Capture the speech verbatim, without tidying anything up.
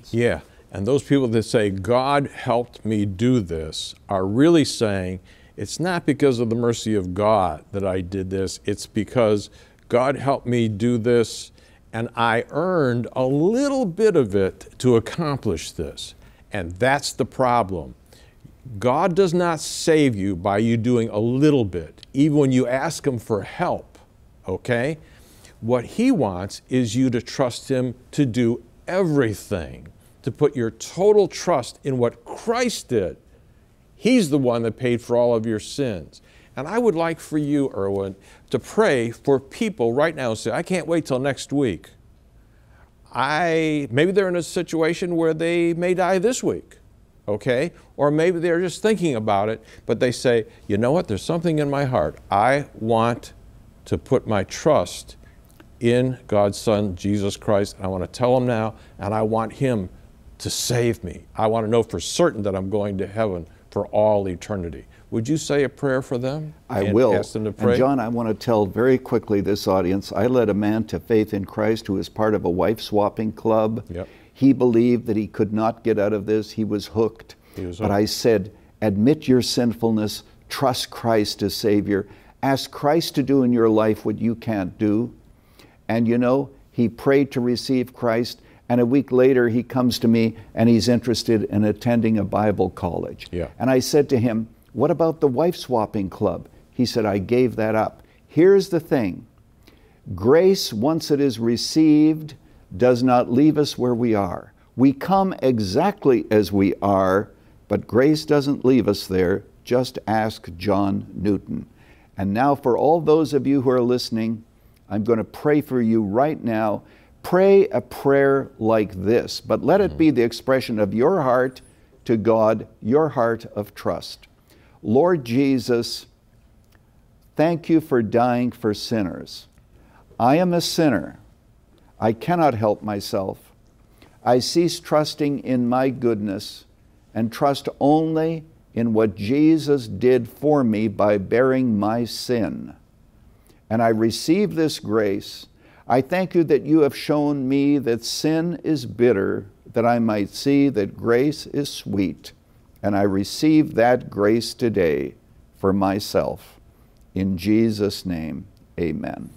sins. Yeah, and those people that say, God helped me do this, are really saying, it's not because of the mercy of God that I did this, it's because God helped me do this, and I earned a little bit of it to accomplish this. And that's the problem. God does not save you by you doing a little bit, even when you ask Him for help, okay? What He wants is you to trust Him to do everything, to put your total trust in what Christ did. He's the one that paid for all of your sins. And I would like for you, Erwin, to pray for people right now and say, I can't wait till next week. I, maybe they're in a situation where they may die this week, okay? Or maybe they're just thinking about it, but they say, you know what, there's something in my heart. I want to put my trust in God's Son, Jesus Christ. I want to tell Him now, and I want Him to save me. I want to know for certain that I'm going to heaven for all eternity. Would you say a prayer for them? I and will. Ask them to pray? And John, I want to tell very quickly this audience, I led a man to faith in Christ who is part of a wife-swapping club. Yep. He believed that he could not get out of this. He was hooked. He was but hooked. I said, admit your sinfulness, trust Christ as Savior, ask Christ to do in your life what you can't do. And you know, he prayed to receive Christ, and a week later he comes to me and he's interested in attending a Bible college. Yeah. And I said to him, what about the wife-swapping club? He said, I gave that up. Here's the thing. Grace, once it is received, does not leave us where we are. We come exactly as we are, but grace doesn't leave us there. Just ask John Newton. And now for all those of you who are listening, I'm going to pray for you right now. Pray a prayer like this, but let it be the expression of your heart to God, your heart of trust. Lord Jesus, thank you for dying for sinners. I am a sinner. I cannot help myself. I cease trusting in my goodness and trust only in what Jesus did for me by bearing my sin. And I receive this grace. I thank you that you have shown me that sin is bitter, that I might see that grace is sweet. And I receive that grace today for myself. In Jesus' name, amen.